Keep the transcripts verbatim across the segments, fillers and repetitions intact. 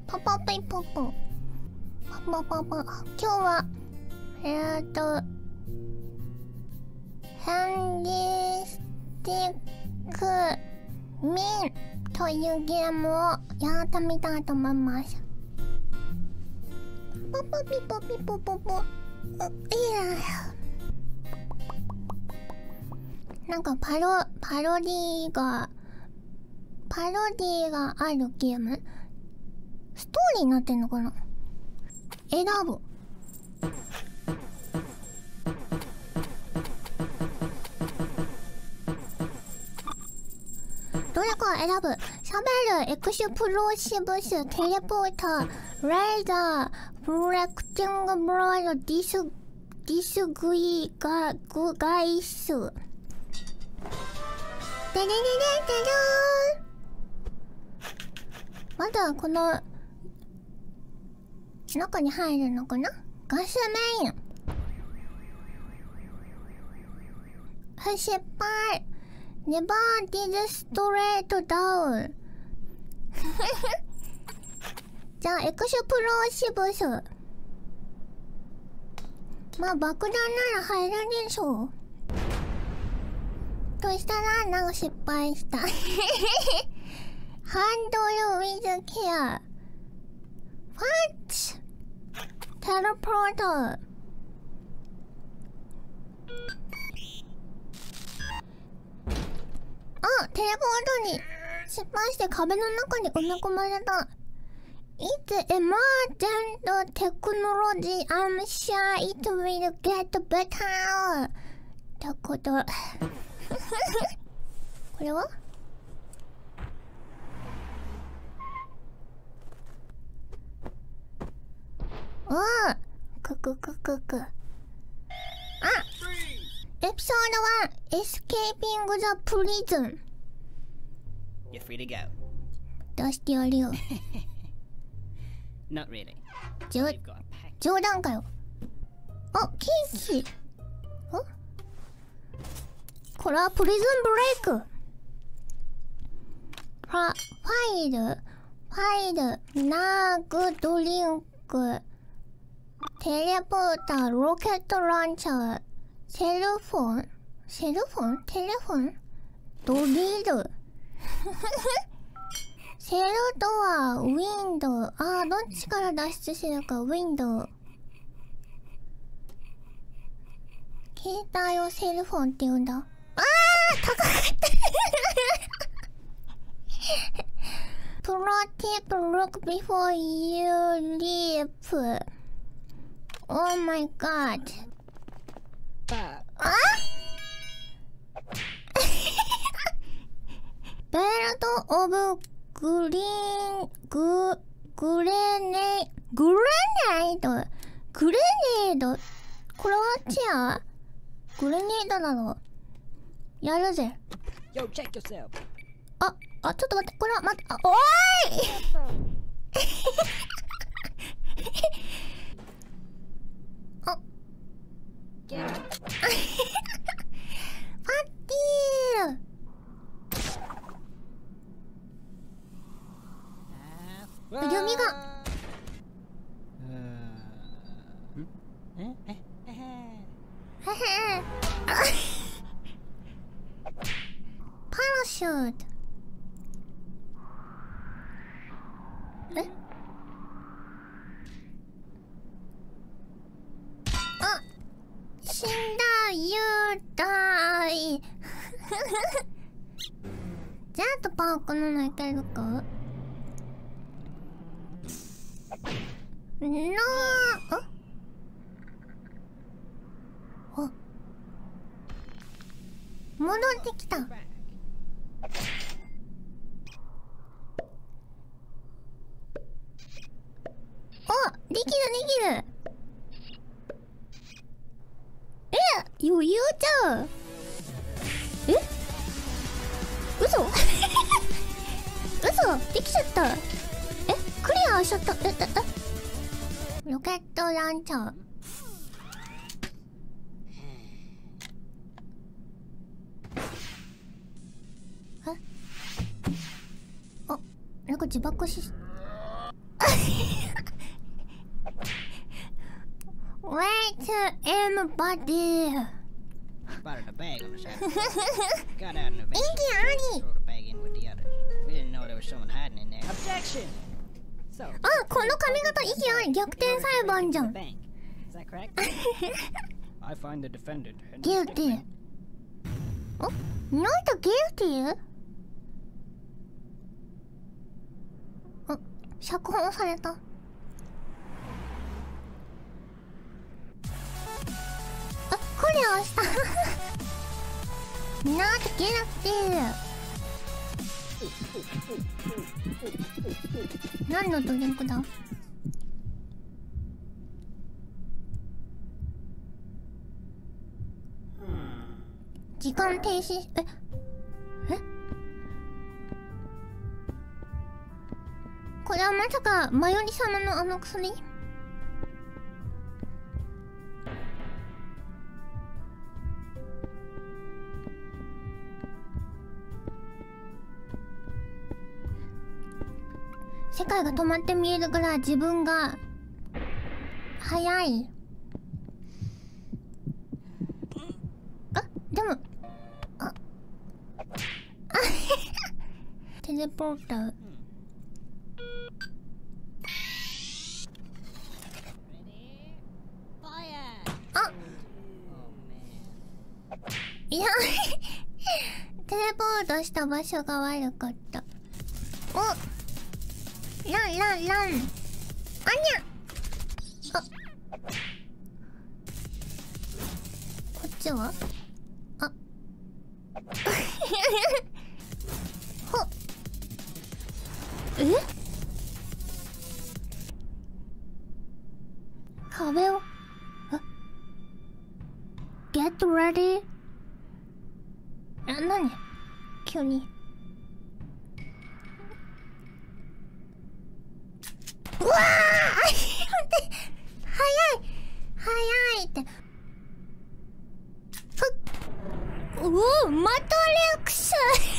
パパピポポパパパパ。今日はえーとハンディスティックミンというゲームをやってみたいと思います。パパピポピポポポ。いやなんかパロパロディーがパロディーがあるゲーム。ストーリーになってんのかな。選ぶ。どれか選ぶ。しゃべる、エクスプローシブス、テレポーター、レーザー、プロレクティングブロード、ディス、ディスグイガ、グガイス。でででででーまだこの中に入るのかな。ガスメイン。失敗。ネバーディズストレートダウン。じゃあエクスプローシブス。まあ爆弾なら入るでしょう。そしたらなんか失敗した。ハンドルウィズケア。ファッチテレポート。あ、テレポートに失敗して壁の中に埋め込まれた。It's emergent technology. I'm sure it will get better. ってこと。これはああ、くくくくく。あ、エピソードワン Escaping the Prison。 You're free to go. 出してやるよ。 Not really. じょ You've got a pack. 冗談かよ。あ、ケーキ。あ、これはプリズンブレイク。ファ、ファイル、ファイル、ナーグ、ドリンク、テレポーター、ロケットランチャー、セルフォン、セルフォンテレフォンドリル。セルドア、ウィンドウ。あー、どっちから脱出するか、ウィンドウ。携帯をセルフォンって言うんだ。あー、高かった。プロティプロック before you leap. Oh my god. あベルトオブグリーンググレネグレネードグレネード。これはチアグレネードなの。やるぜ。 Yo, check yourself. あ、あ、ちょっと待って、これは待って、あ、おーいあパッティー。弓がええええへへパラシュート。えあ、死んだ。ユーダイ。ジャットパークの中いけるか。なーああ戻ってきた。あ、できるできる。え、余裕じゃん。え、嘘。嘘、できちゃった。え、クリアしちゃった。え、え、え、ロケットランチャー。え、あ、なんか自爆し。 everybody. Spotted a bag on the side of the road. Got out and eventually Iggy, threw the bag in with the others. We didn't know there was someone hiding in there. Objection! So, あ、この髪型意義あり。逆転裁判じゃん。 Is that correct? I find the defendant. Guilty. お、なんと guilty? あ、釈放された。あ、これ押した。Not guilty. 何のドリンクだ？時間停止。ええこれはまさかマヨリ様のあの薬？世界が止まって見えるぐらい自分が速い。あ、でもああテレポーター。あ、いやテレポートした場所が悪かった。お、ランランラン。あにゃ。あ、こっちは？あ。ほ。え？壁を。あ。Get ready。あ、なに？急に。うわー早い早いってふっうおマトリックス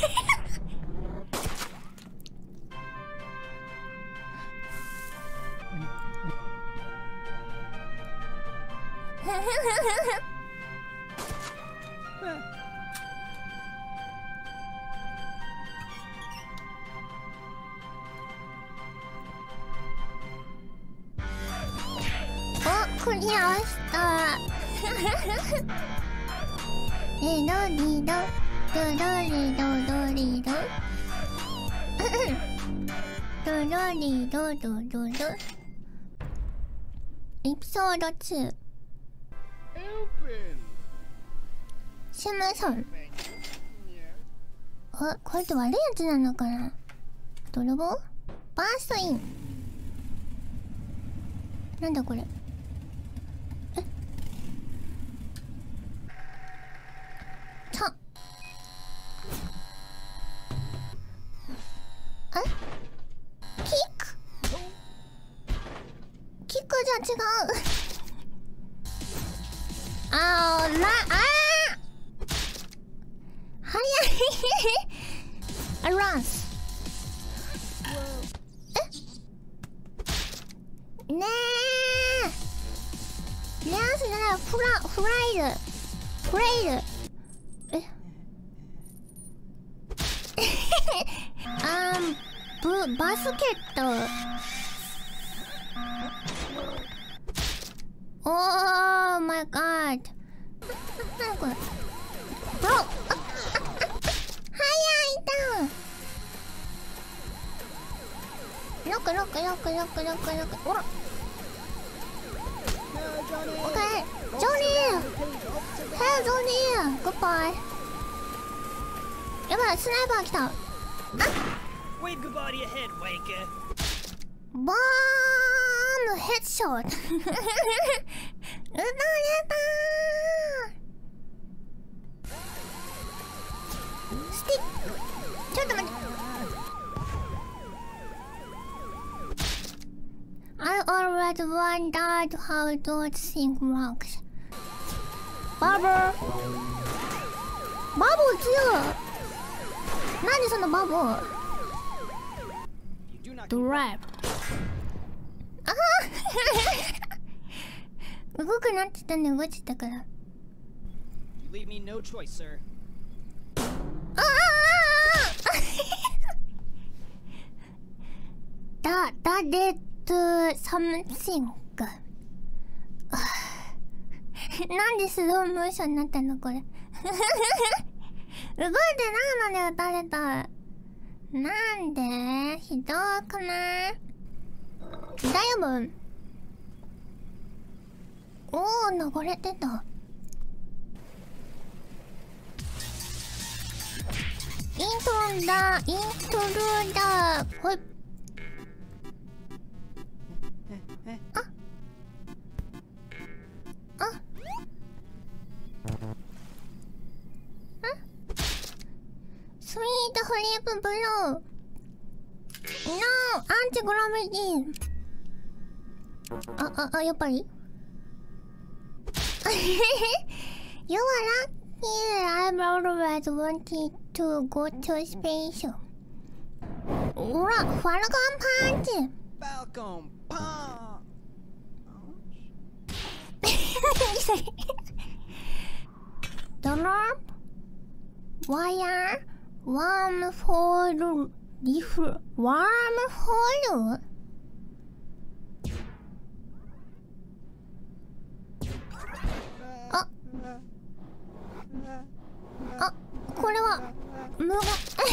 クリアしたリドリドドドリドドリドドドリドドドドエピソードツーシムソン。あ、これって悪いやつなのかな。泥棒バーストイン。なんだこれ。あ、キックキックじゃ違うあーらあー早いランスえねえランスじゃないフラフライルフライルえあーブバスケットおーマイガード何これブローああ早いだロックロックロックロックロックロックおらオッケージョニーヘイジョニーグッバイやばいスナイパー来たあ Wave goodbye to your head, Waker. Bomb headshot. 撃たれたスティックちょっと待って I always wondered how those things works. バブルバブル強い何そのバブルドライブあは動くなって言ったんで動いてたから。 You leave me no choice, sir. ああだ、だでと、サムシング。なんでスローモーションになったのこれ。動いてないので撃たれた。なんでひどくない？だよもん。おお、登れてた。イントロだ、イントロだ。ほい。ああスイートフリープブロー No! アンチグラビティあ、あ、あ、やっぱりYou are lucky I'm always wanted to go to space ほら、ファルコンパンチ Falcon punch! Drop Wire Wormhole Leaf Wormhole? ああ、これは無言なんかめっ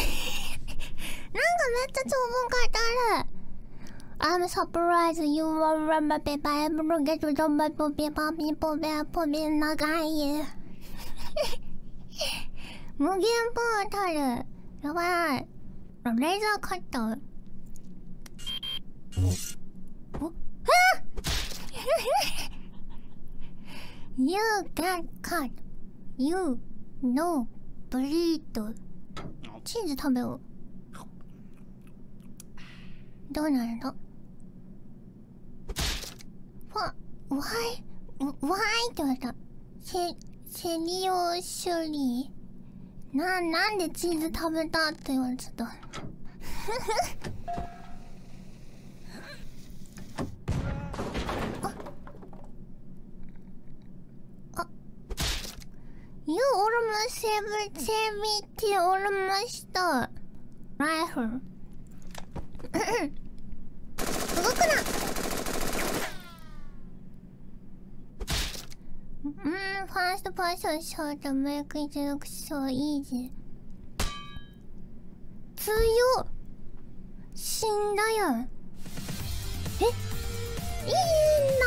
ちゃ長文書いてあるI'm surprised you were remember paper I'm gonna get to my paper people people be 長い無限ポータルやばいレーザーカッターおっYou get cut You no bleed チーズ食べようどうなるのわ、わい、わいって言われた。セ、セリオシュリー。な、なんでチーズ食べたって言われちゃった。あ、あ、You almost seventy almost ライフル。動くなうん、ファーストパーソンショートメイクイズロクショーイージー強っ死んだやんえいいな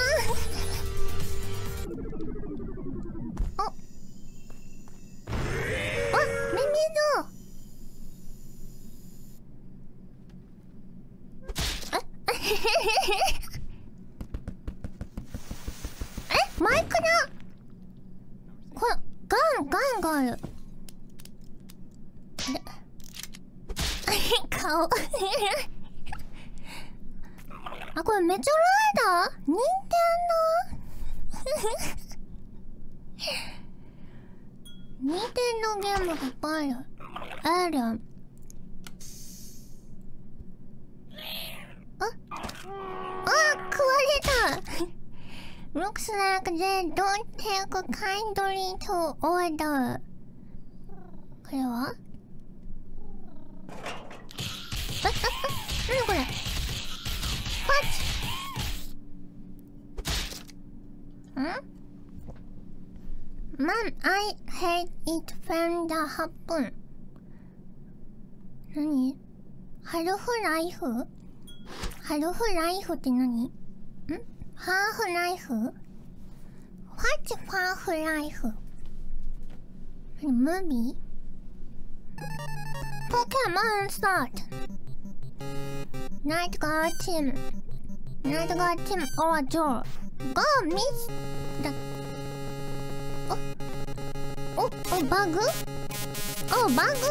ああミミズえマイクだこれガンガンがあるあれ顔あこれメチョライダー任天堂任天堂ゲームがいっぱいあるあるああ食われたLooks like they don't take kindly to order. これはあ、あ、あ、なにこれ What? ん Man, I hate it when that happen. なにハルフライフハルフライフって何んハーフライフ What's ハーフライフムービーポケモンスタートナイトガーティムナイトガーティムオアジョーゴーミスだおおおバグおバグ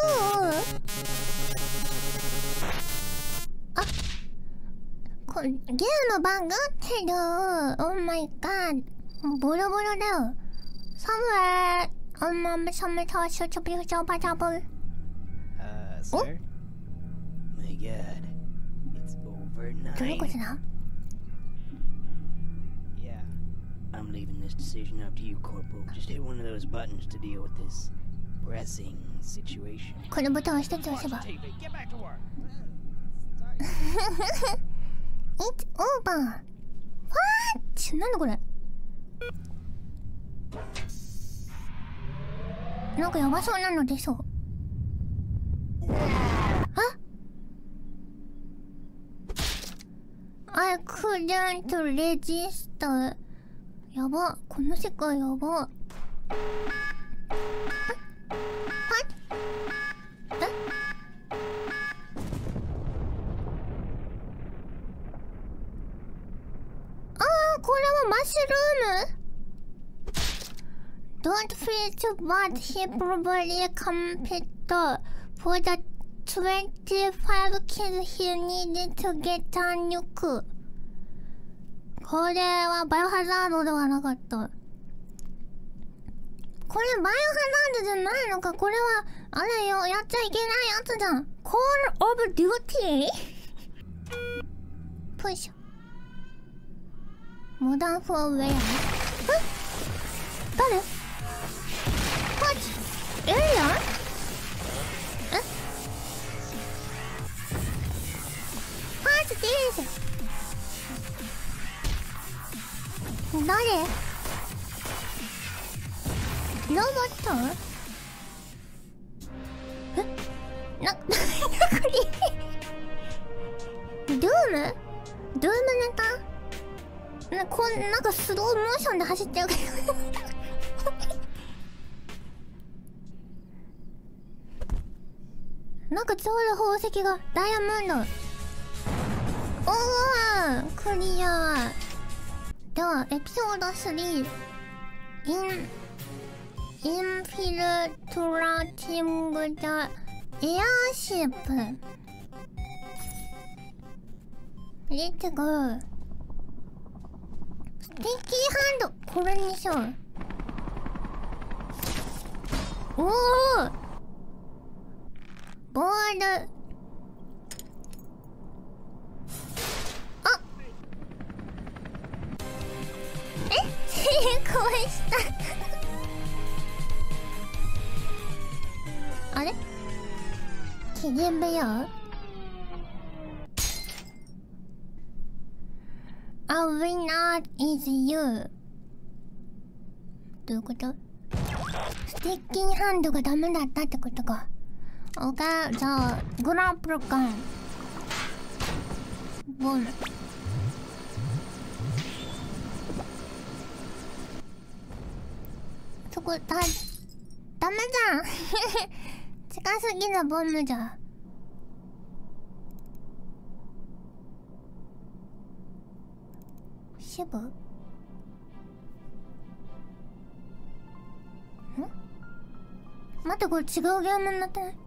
あこゲームバグってる Oh my god ボロボロだよ Somewhere on my summer toss to be so potable Uh, sir? My god. It's over nine. どういうことだ Yeah. I'm leaving this decision up to you, Corporal. Just hit one of those buttons to deal with this pressing situation. このボタンを一つ押せば Get back to work. It's over. What? なんだこれなんかやばそうなの出そうあI couldn't register やばこの世界やばこれはマッシュルーム Don't feel too bad, he probably competed for the twenty-five kills he needed to get a nuke これはバイオハザードではなかったこれバイオハザードじゃないのかこれはあれよやっちゃいけないやつじゃん Call of Duty プッシュモダンフォーウェアえ誰マジエイリアンえマジでいいじゃん誰ロボットえな、な、な、これドゥームドゥームネタな、こんなんかスローモーションで走ってるけどなんかちょうど宝石がダイヤモンドおークリアではエピソードスリーインインフィルトラティング・ザ・エアシップレッツゴースティッキーハンドこれにしようおおボールあえ成功したあれ期限部屋A winner is you どういうことスティッキーハンドがダメだったってことかオッケーじゃあグラップルガンボムそこだダメじゃん近すぎるボムじゃんシブん待ってこれ違うゲームになってない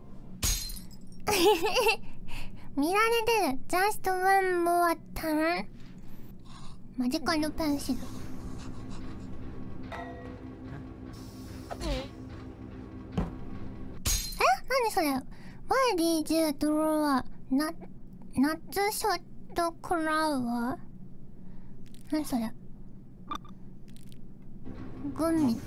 見られてる Just one more turn マジカルペンシルえ何それ Why did you draw a nut shot flower 何それグミ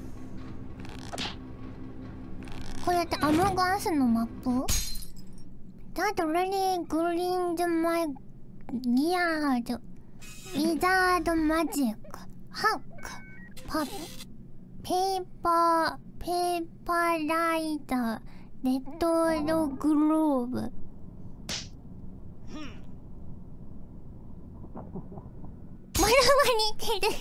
これってアモガースのマップ That really grinned my geared wizard magic hack pop paper paper lighter retro glove まだま似てる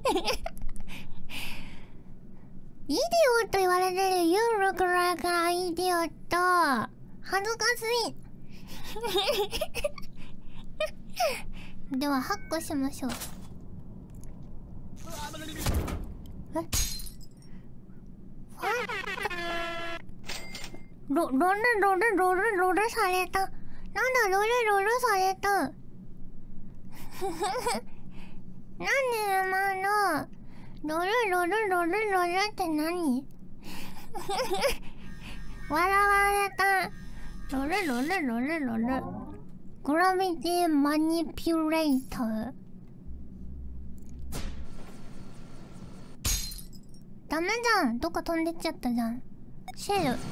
イディオット言われてる You look like an idiot 恥ずかしいではハックしましょうえロロルロルロルロルされたなんだロルロルされたなんで今のロルロルロルロルって何笑われたロルロルロルロルグラビティマニピュレーターダメじゃん。どっか飛んでっちゃったじゃん。シェル。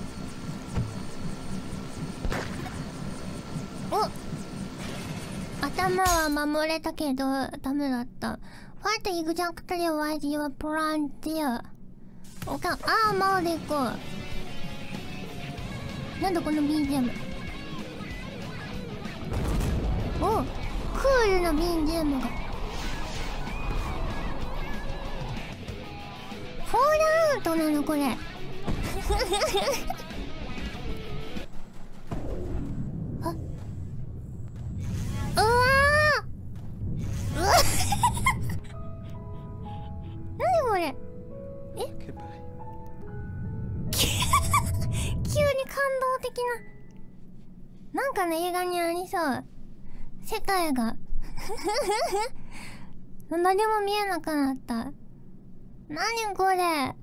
お、頭は守れたけどダメだった。Fight exactly what your plan there. おかん、あーまで行こう。なんだこの ビージーエム。お、クールな ビージーエム が。フォールアウトなのこれ。あ、うわー、うわ何これ。え急に感動的な、なんかの映画にありそう。世界が何も見えなくなった。何これ。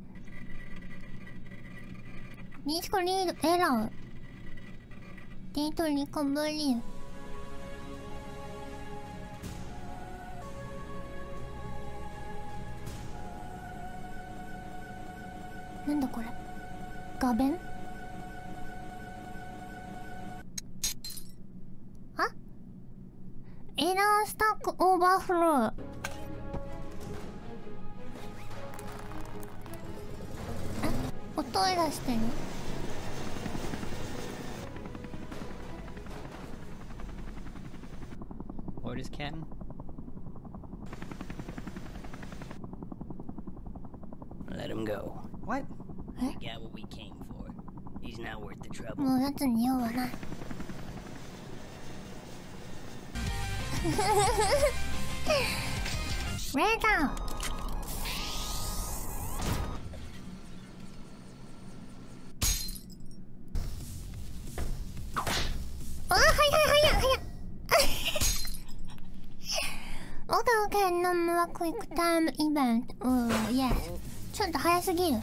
ディスコリードエラー。デートリカバリー。なんだこれ。画面。あ、エラースタックオーバーフロー。音を出してる。 Orders, Captain? Let him go. What? We got what we came for. He's not worth the trouble. もうやつに用はない。レーダー。あ、はいはいはいはい。オッケーオッケー、ノンモアクイックタイムイベント。おー、イエス。ちょっと早すぎる。はっ。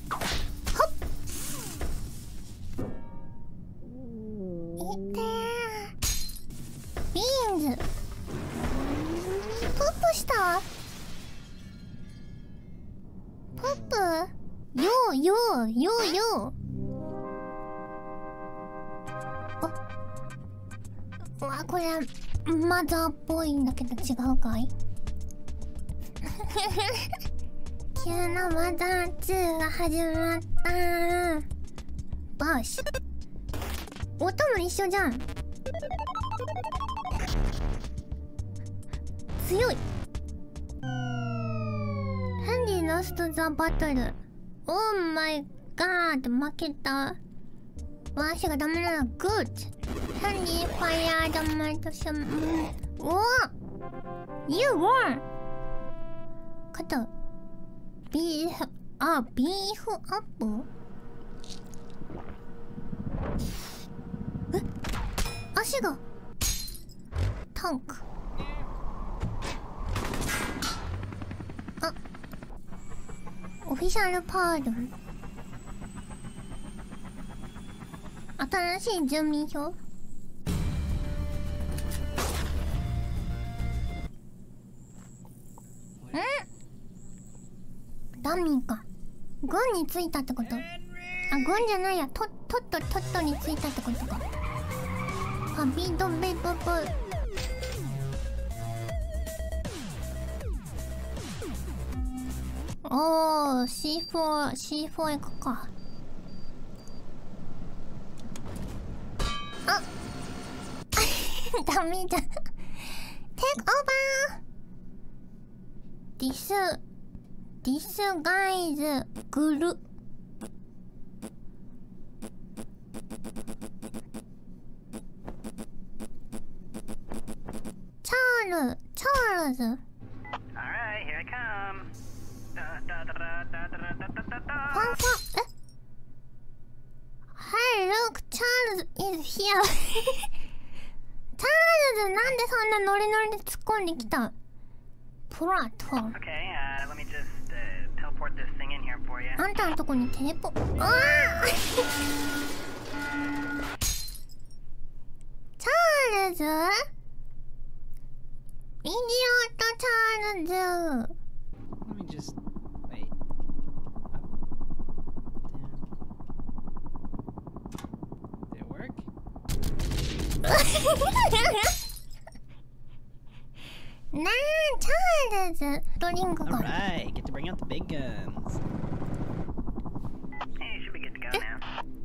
いってー。ビーンズ。ポップした。ポップ。よーよーよーよー。うわ、これマザーっぽいんだけど違うかい。急なマザーツーが始まったー。バーシ音も一緒じゃん。強い。ハンディロストザバトル。オーマイガード、負けた。ワーシがダメならグッド。ハンディファイヤーダマイトシャム。おお You won! 肩。ビーフ、あ、ビーフアップ。え、足がタンク。あ、オフィシャルパードン。新しい住民票。ん？ダミーか。軍に着いたってこと。あ、軍じゃないや。と、とっと、とっとに着いたってことか。あ、ビートベイブブ。おー、シーフォー、シーフォー 行くか。あダメじゃん。テイクオーバー。ディスディスガイズグル。チャールチャールズ。 Alright, here I come. ファンファン。え、Hey, look, Charles is here. チャールズ、なんでそんなノリノリで突っ込んできた。プラットフォーム。 Okay, uh, let me just uh, teleport this thing in here for you. あんたのとこにテレポ。ああチャールズ、イディオットチャールズ。 Let me just wait. なあ、チャールズドリンクか。 Alright, get to bring out the big guns. Hey, should be good to go now.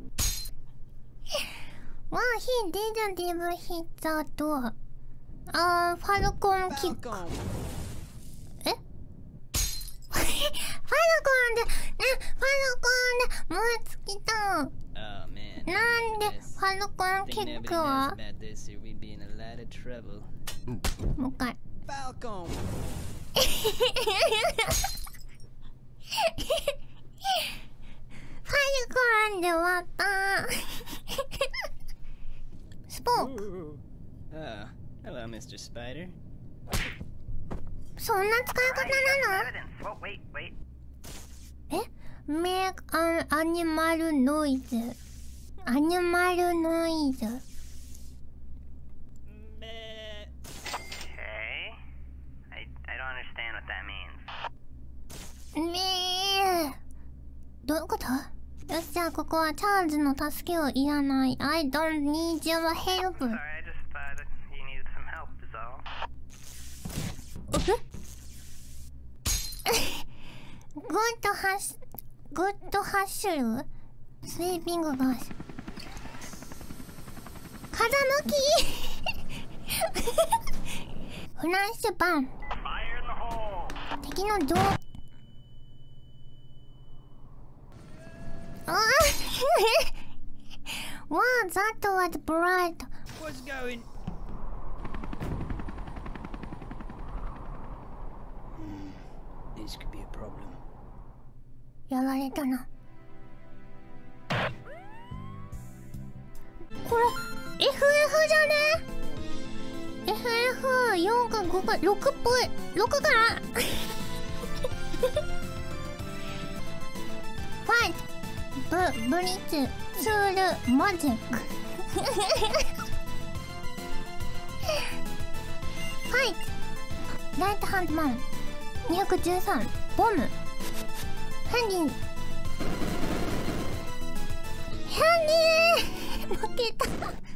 Well, he didn't even hit the door. Uh, Falcon kick. Falcon. え？ファルコンで、ね、ファルコンで燃え尽きた。 Oh man. なんでファルコンキ Think ッ nobody ク knows は about this, or we'd be in a lot of trouble. もう一回。 Falcon. ファルコンで終わった。スポーク。 Ooh. Oh, hello, Mister Spider. そんな使い方 Alright, you got some な evidence. Whoa, wait, wait. の？え？ Make an animal noise. Animal noise. Meh. Okay. I I don't understand what that means. ねえ。どういうこと？よし、じゃあここはチャールズの助けをいらない。I don't need your help. Sorry, I just thought that you needed some help is all. グッドハッシュ、グッドハッシュルスイーピングガーシュ。風向きフランシュバン Fire in the hole. 敵のどうああWow, that was bright. What's going? Hmm. This could be a problem. やられたな。これ エフエフ じゃね？ エフエフよん かごかろくっぽい。ろくかなファイトブブリッツツールマジックファイトライトハンドマンにひゃくじゅうさんボムハンディンハンディー負けた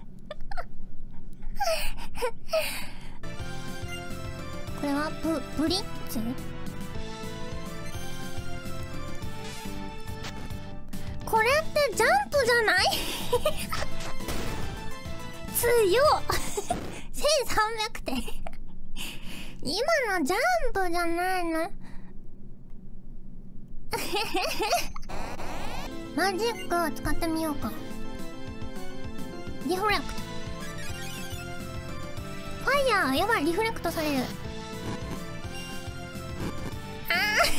これはブブリッツこれってジャンプじゃない強っせんさんびゃくてん今のジャンプじゃないのマジックを使ってみようかリフレクトファイヤーやばいリフレクトされるあ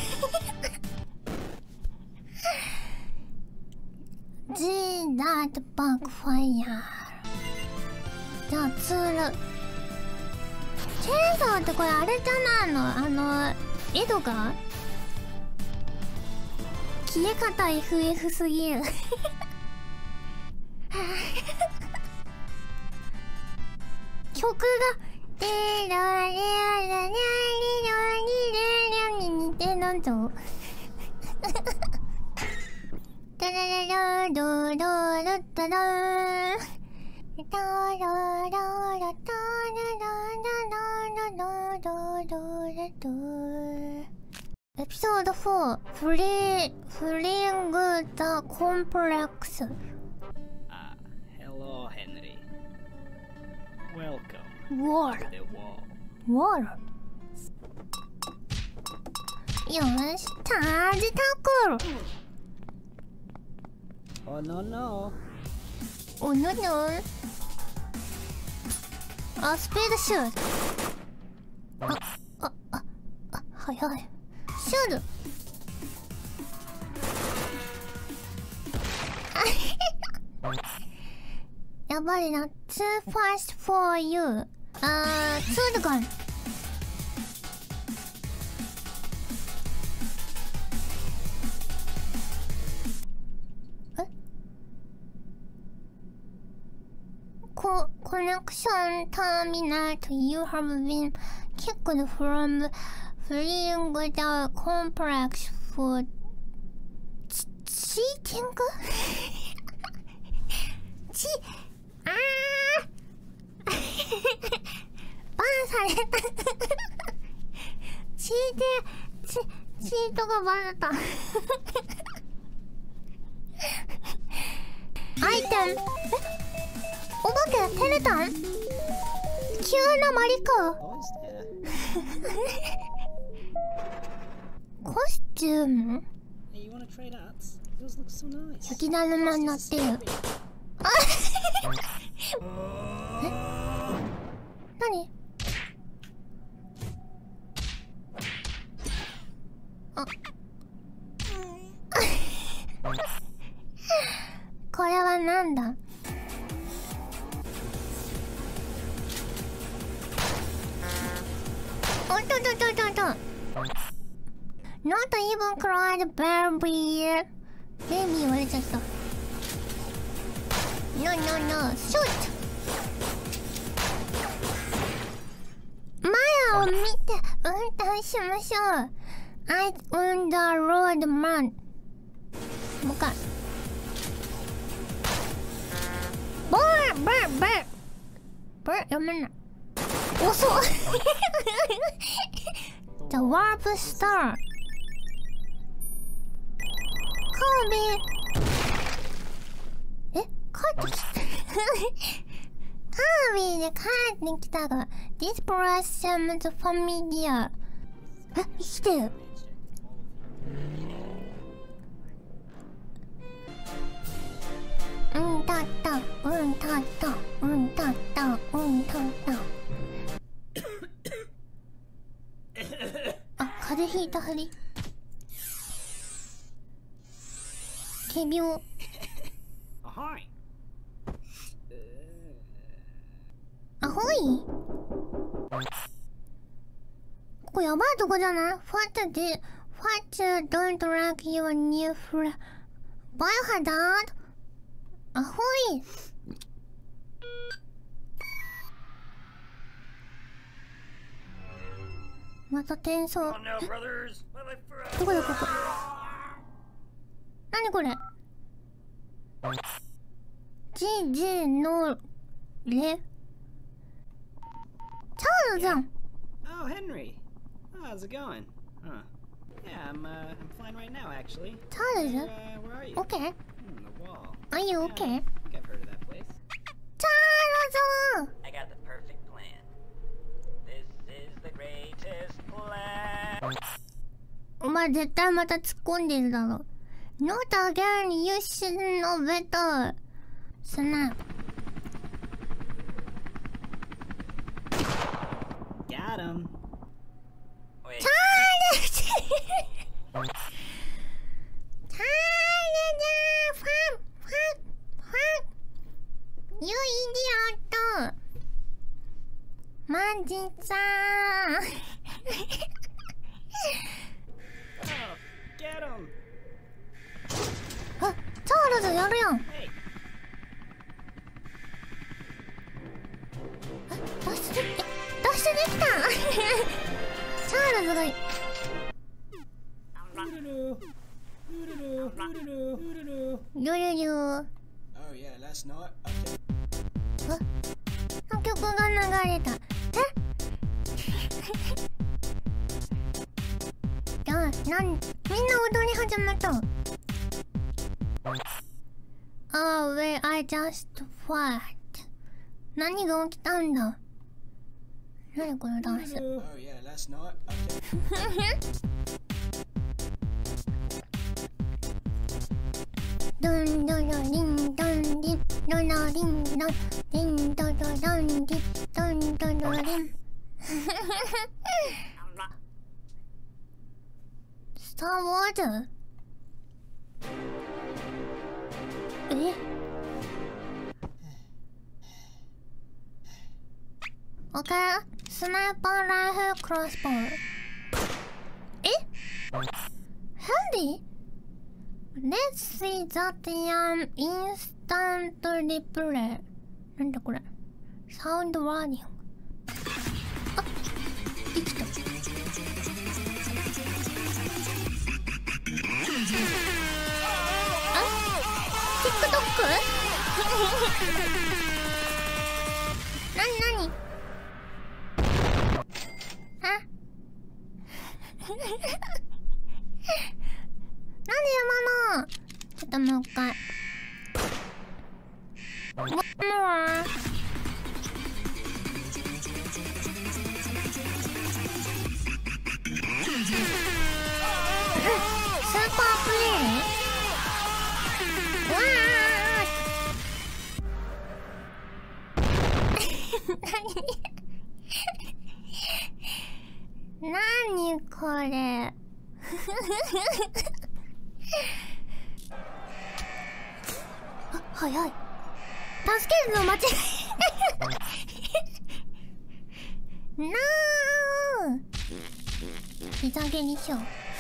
ー G that backfire じゃあツールチェーンソーってこれあれじゃないのあのエドガー消え方 エフエフ すぎる曲が「テラレアラニャリロニレリャに似てるぞタラララドロロタラタラララタラララララララエピソードフォーフリーフリングザコンプレックス Ah, hello, Henry. Welcome ウォー to the wall. ルウォールよしチャージタックル Oh no no. おぬぬあスピードシュートああああ早いシュールやばいな too fast for you あーツールガンえココネクションターミナル you have been kicked from fleeing the complex for cheating ちあーされたチーテチチートがバレたアイテム、え、お化け照れたん？急なマリカコスチューム雪だるまになってる。あえ、何？あこれはなんだ？おっとっとっとっとっと Not even cried baby ベイビー言われちゃった。 No no no shoot 前を見て運転しましょう。 Eyes on the road man もう一回ブーブーブーブー読めない。遅っThe Warp Star カービィえ、帰ってきたカービィで帰ってきたが This place seems familiar え、生きてる。うんたったうんたったうんたったうんたったあ、風邪ひいたふり。仮病。アホイアホイここやばいとこじゃない？ What did What don't like your new friend Biohazard アホイまた転送。どこだここ。なにこれ。ジジのレ。チャールズじゃん。 Oh, Henry. How's it going? Huh. Yeah, I'm, uh, I'm fine right now, actually. Charles? Where, uh, where are you? Okay. Hmm, the wall. Are you Yeah, okay? I think I've heard of that place. Charles! I got the perfect plan. This is the greatest plan. お前絶対また突っ込んでるだろ。Not again, you should know better. Snap. Got him. Wait. Charles! Charles! Fuck! Fuck! Fuck! You idiot! マジさ Oh, get him. あ、チャールズやるやん。 Hey. あ、脱出でき、脱出できたチャールズがいルルルー Oh yeah, last night. あ、曲が流れた。えあ、なん、みんな踊り始めた。Oh, wait, I just what? 何が起きたんだ。何このダンス。 Oh yeah, last night. ドンドドリンドンリドドリンドンリンドドドンリドンドドリンスター・ウォーズえオッケースナイパーライフルクロスボウルえヘンリーLet's see that um instant replay なんだこれサウンドワーニングあ生きたあ TikTok? なになに回。もうスーパープレイ。うわーなにこれ。あ、早い。助けるの間違えなー。膝蹴りしよう。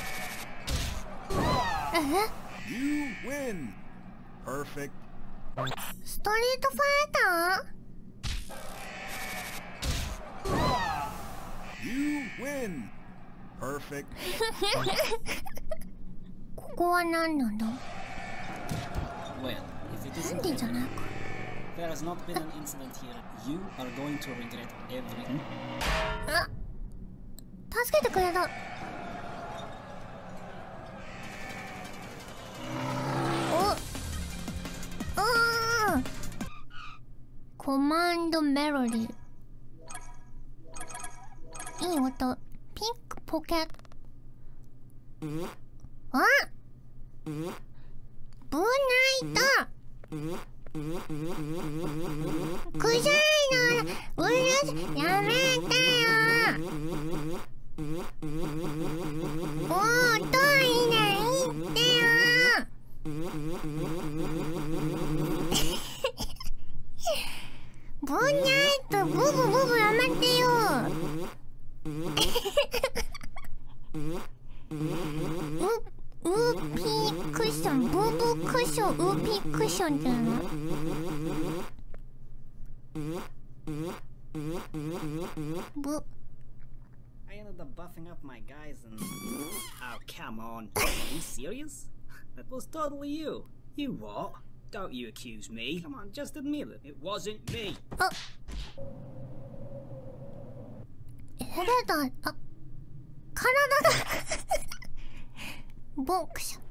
え？ You win. Perfect. ストリートファイター？ You win. Perfect. ここは何なんだ？ Well, if it なん isn't でじゃないか。 there has not been an incident here. You are going to regret everything. あ、助けてくれた。お、あー。コマンドメロディー。いい音。ピンクポケット。あ、ブナイト。くじゃいのうるすやめてよ。おートイレ行ってよ。ブナイトブブブブやめてよ。ウーピークッション、ブブクッション、ウーピークッションじゃないブ。 I ended up buffing up my guys and... Oh, come on. Are you serious? That was totally you. You what? Don't you accuse me. Come on, just admit it. It wasn't me. あ、エレベーター、あ、体だ。ボクシ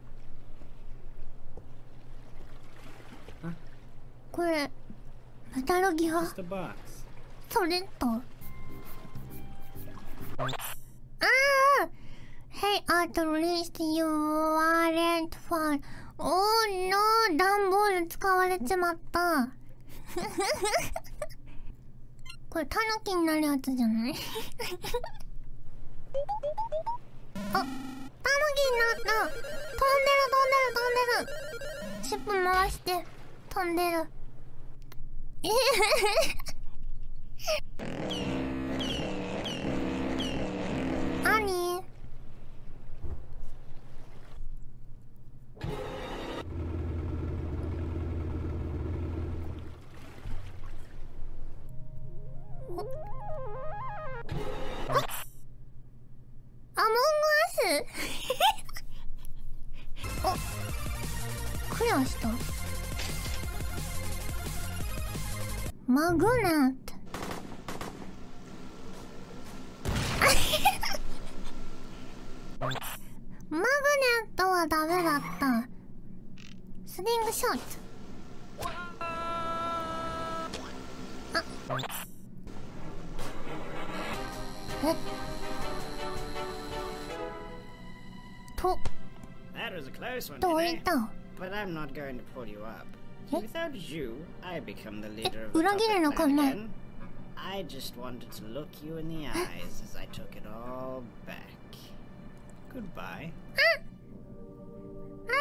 ョン。これメタルギア Just a box. それとああ Hey, at least you aren't fine. Oh no, 段ボール使われちまった。これタヌキになるやつじゃない？あ、タヌキになった。飛んでる飛んでる飛んでる。尻尾回して飛んでる。えへへ何？アモングアスお、クリアした。マグネットマグネットはダメだった。スリングショット。あ、えと That was a close one どうい today. った？ But I'm not going to pull you up. Eh? Without you, I become the え、 leader of the 裏切る puppet のか clan な？ again. I just wanted to look you in the eyes as I took it all back. Goodbye. あ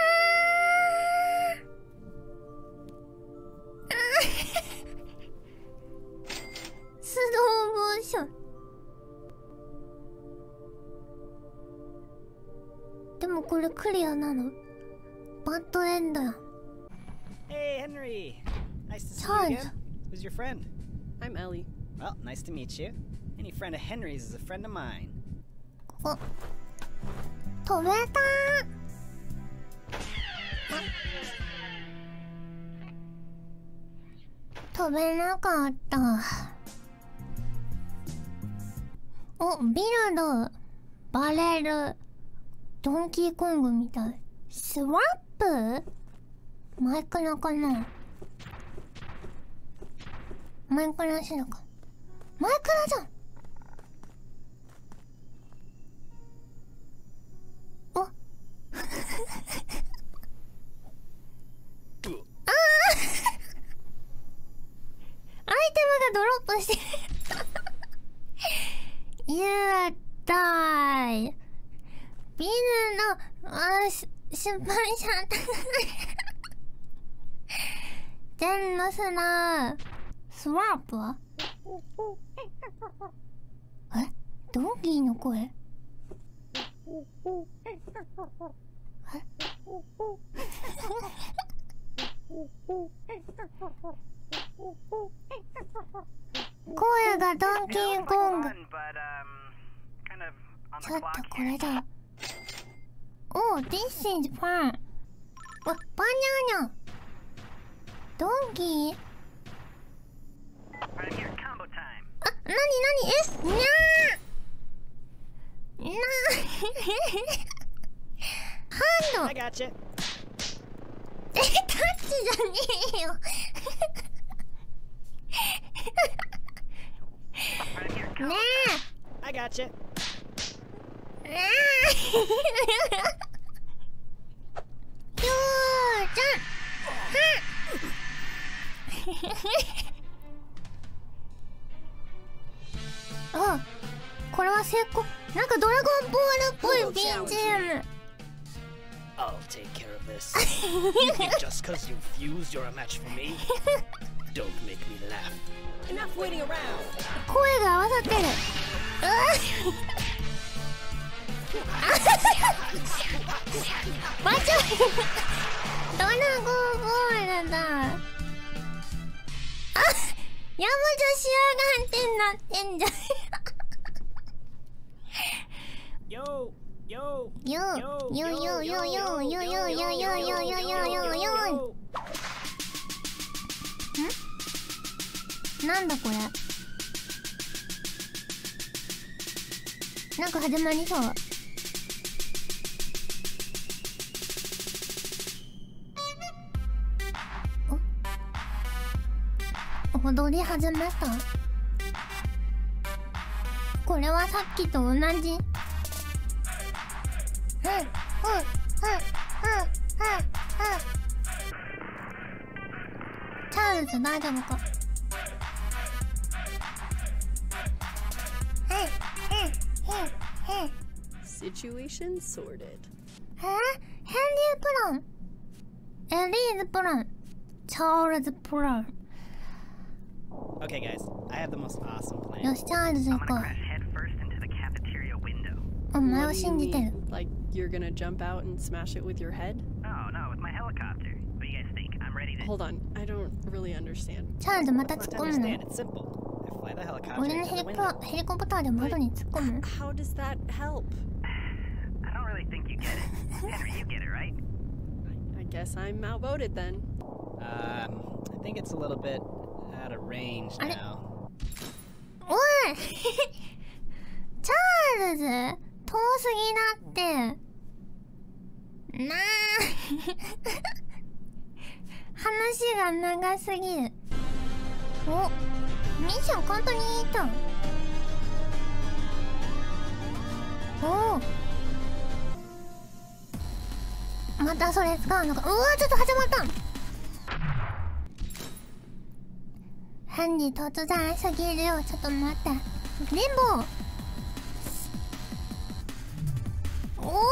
ースローモーション。でもこれクリアなの？バッドエンドや。 Hey, Henry. Nice to see you Charles. again. Who's your friend? I'm Ellie. Well, nice to meet you. Any friend of Henry's is a friend of mine. お、飛べたー。飛べなかった。お、ビルド、バレル、ドンキーコングみたい。スワッププマイクラかな。マイクラしのか。マイクラじゃん。おあーアイテムがドロップしてるゆうたいビルのあし出版社全の砂スワープはえドンキーの声え声がドンキーコング。ちょっとこれだ。おお、this is fun。わ、バニャーニャ。ドンキー。あ、なになにえ、にゃー。なー。ハンド。 I got you. え、タッチじゃねえよ。ねえ。 I got you. ねえ。よーちゃん。あ、これは成功。なんかドラゴンボールっぽい ビージーエム。 I'll take care of this. You think just cause you fused you're a match for me? Don't make me laugh. Enough waiting around. 声が合わさってる。うわバチョドラゴンボールだ。あ、ヤム女子アガンってなってんじゃん。 Yo, yo, yo, yo, yo, yo, yo, yo, yo, yo, yo, yo, yo, yo, yo, yo. ん？なんだこれ。なんか始まりそう。お、踊り始めた。これはさっきと同じ。うんうんうんうんうん。チャールズ大丈夫か。 Situation sorted. え？ヘンリープラン、エリーズプラン、チャールズプラン。 Okay, guys, I have the most awesome plan. よし、チャールズ行こう。お前を信じてる。 Like you're gonna jump out and smash it with your head? Oh no, with my helicopter. What do you guys think? I'm ready to. Hold on, I don't really understand. チャールズまた突っ込むの。 Understand, it's simple. I fly the helicopter 俺の into ヘ the リ window. コヘリコプターで窓に突っ込む。 How does that help? I don't really think you get it. Henry, you get it, right? I, I guess I'm outvoted then. Um, I think it's a little bit out of range now. おいチャールズ遠すぎだってなあ話が長すぎる。お、ミッション簡単にいった。おお、またそれ使うのか。うわ、ちょっと始まった。犯人突然すぎるよ。ちょっと待って。レンボー。おお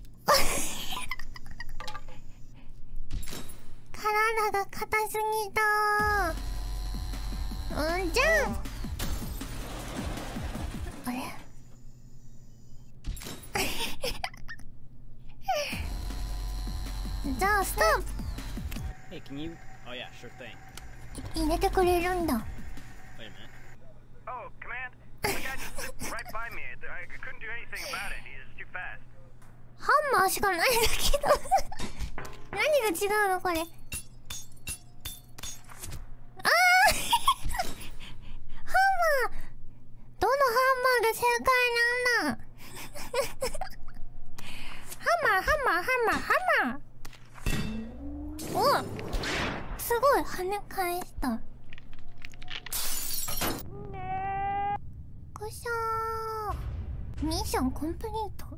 体が硬すぎた。うんじゃん。あれじゃあストップ。 Hey, can you? Oh yeah, sure thing. 入れてくれるんだ。 Wait a minute. Oh, command. The guy just zipped right by me. I couldn't do anything about it. He's too fast. ハンマーしかないんだけど何が違うのこれ。ああハンマー。どのハンマーが正解なんだハンマーハンマーハンマーハンマー。 金返した。くしょー。ミッションコンプリート。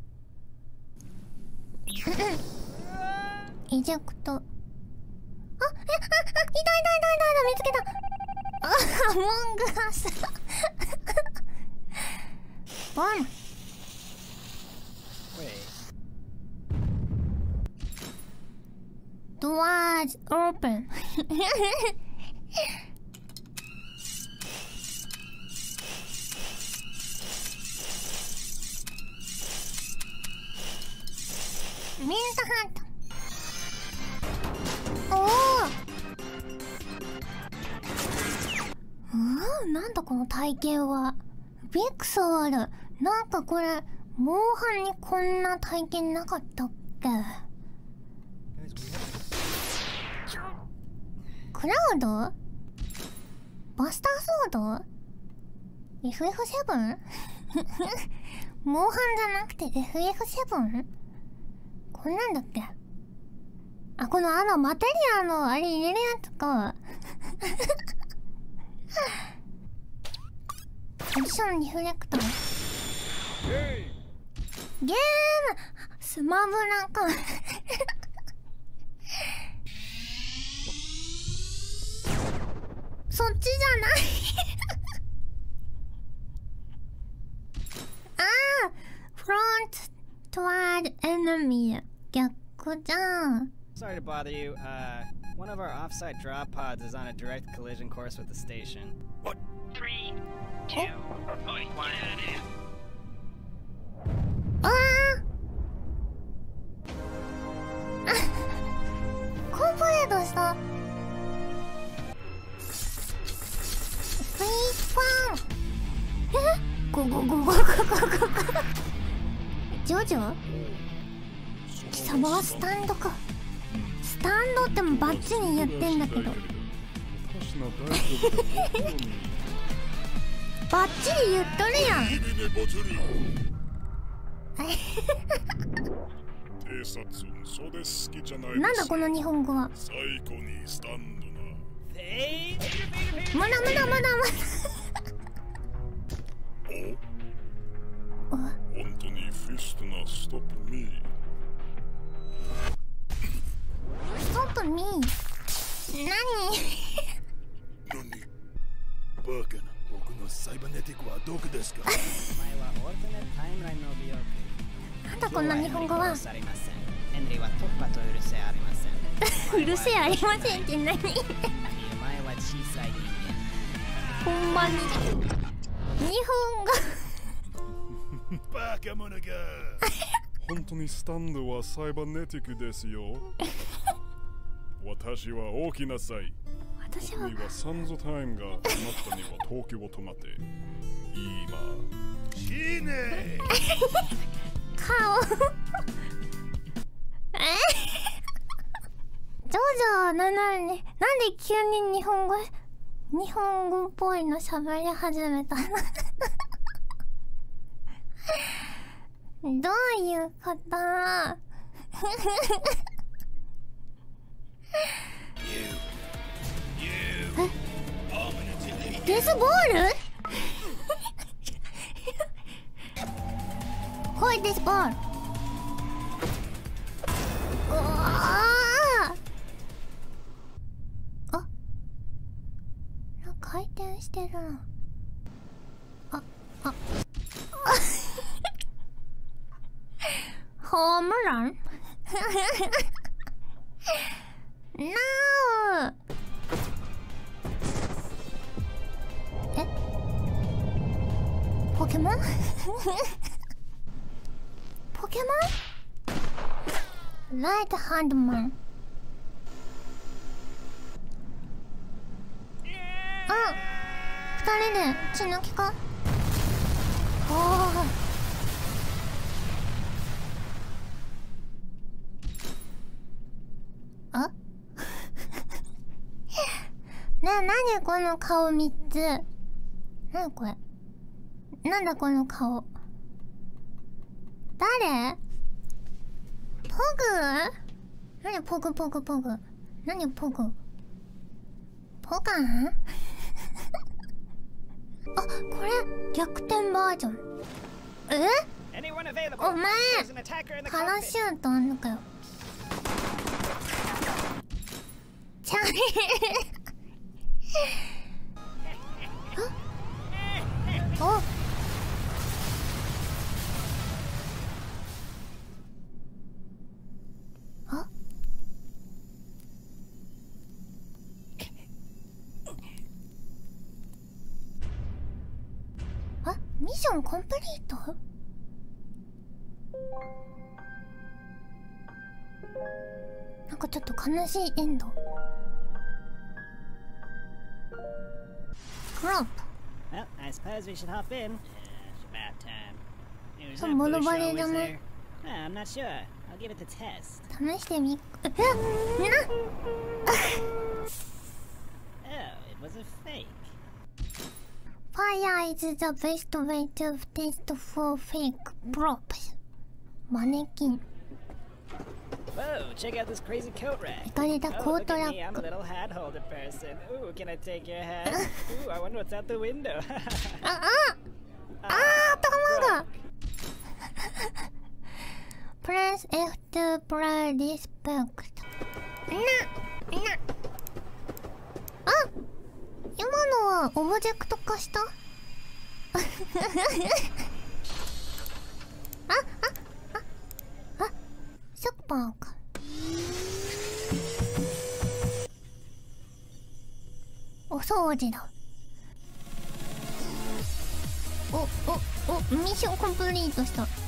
エジェクト。あ、え、あ、あ、いたいたいたいた、見つけた。あ、アモングアス。ボン。Doors open. ミントハント。おお。うー、なんだこの体験は。ビクソール。なんかこれモンハンにこんな体験なかったっけ。クラウド？バスターソード？ エフエフセブン？ モンハンじゃなくて エフエフセブン？ こんなんだっけ。あ、このあのマテリアのあれ入れるやつか。ポジションリフレクター。ゲームスマブラか。そっちじゃない。ああ、フロントトワードエネミー。逆じゃん。 Sorry to bother you. Uh, one of our offsite drop pods is on a direct collision course with the station. What? Three, two, one. ああ。コンプレートした。スイーパン。え？ゴゴゴゴゴゴゴゴ。ジョジョ？貴様はスタンドか。スタンドってもバッチリ言ってんだけど。バッチリ言っとるやん。なんだこの日本語は。まだまだまだまだ。本当にフィストナストップミー。ストップミー。何？ 何？バカな。僕のサイバネティックはどこですか？ なんだこんな日本語は。 ヘンリーは突破とうるせえありません。 うるせえありませんって何？ お前は小さい人間。ほんまに。日本語。 バカ者が。 本当にスタンドはサイバネティックですよ。私は大きなさい。 私は。 僕にはサンズタイムが、あなたには東京を止まって。今。 死ね。 顔。え？ジョジョなのに、なんで急に日本語、日本語っぽいの喋り始めたの？どういうこと？え？デスボール？来いデスボール。うわあ。あ、なんか回転してるな。あ、あ。ホームラン？ No！ え？ポケモン？ポケモン？ライトハンドマン。あ、二人で血抜きか？おー。あ？な、なにこの顔みっつ。なにこれ。なんだこの顔。誰？ポグ？なにポグポグポグ。なにポグ。 ポカンあ、これ逆転バージョン。え？お前パラシュートあんのかよ。チャリおおああ、ミッションコンプリート？なんかちょっと悲しいエンド。クロップ。 Well, I suppose we should hop in. Uh, it's about time. Who's Some that blue mono show body is dama. there? Uh, I'm not sure. I'll give it a test. 試してみ。え、な。 Oh, it was a fake. Fire is the best way to test for fake props. マネキン。 Whoa, check out this crazy coat rack. イカれた Oh, コー look ト at ラ me, ッ I'm ク。 a little hat holder person. Ooh, can I take your hat? Ooh, I wonder what's out the window. あ、ああー、頭が。Press F to play respect. な、な。あ、今のはオブジェクト化した？あ、あ、あ、あ、ショッパーか。お掃除だ。お、お、お、ミッションコンプリートした。